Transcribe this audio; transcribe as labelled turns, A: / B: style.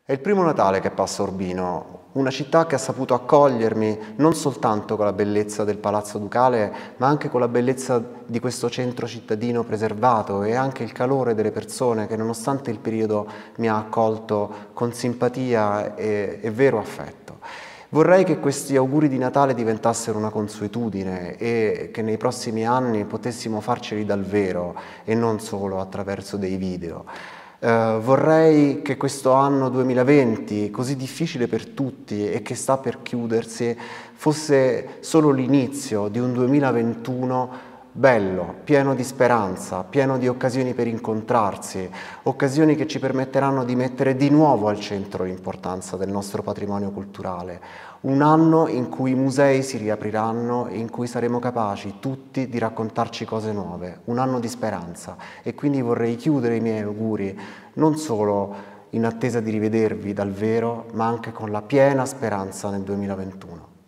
A: È il primo Natale che passa a Urbino, una città che ha saputo accogliermi non soltanto con la bellezza del Palazzo Ducale, ma anche con la bellezza di questo centro cittadino preservato e anche il calore delle persone che nonostante il periodo mi ha accolto con simpatia e vero affetto. Vorrei che questi auguri di Natale diventassero una consuetudine e che nei prossimi anni potessimo farceli dal vero e non solo attraverso dei video. Vorrei che questo anno 2020, così difficile per tutti e che sta per chiudersi, fosse solo l'inizio di un 2021 bello, pieno di speranza, pieno di occasioni per incontrarsi, occasioni che ci permetteranno di mettere di nuovo al centro l'importanza del nostro patrimonio culturale. Un anno in cui i musei si riapriranno e in cui saremo capaci tutti di raccontarci cose nuove, un anno di speranza. E quindi vorrei chiudere i miei auguri non solo in attesa di rivedervi dal vero, ma anche con la piena speranza nel 2021.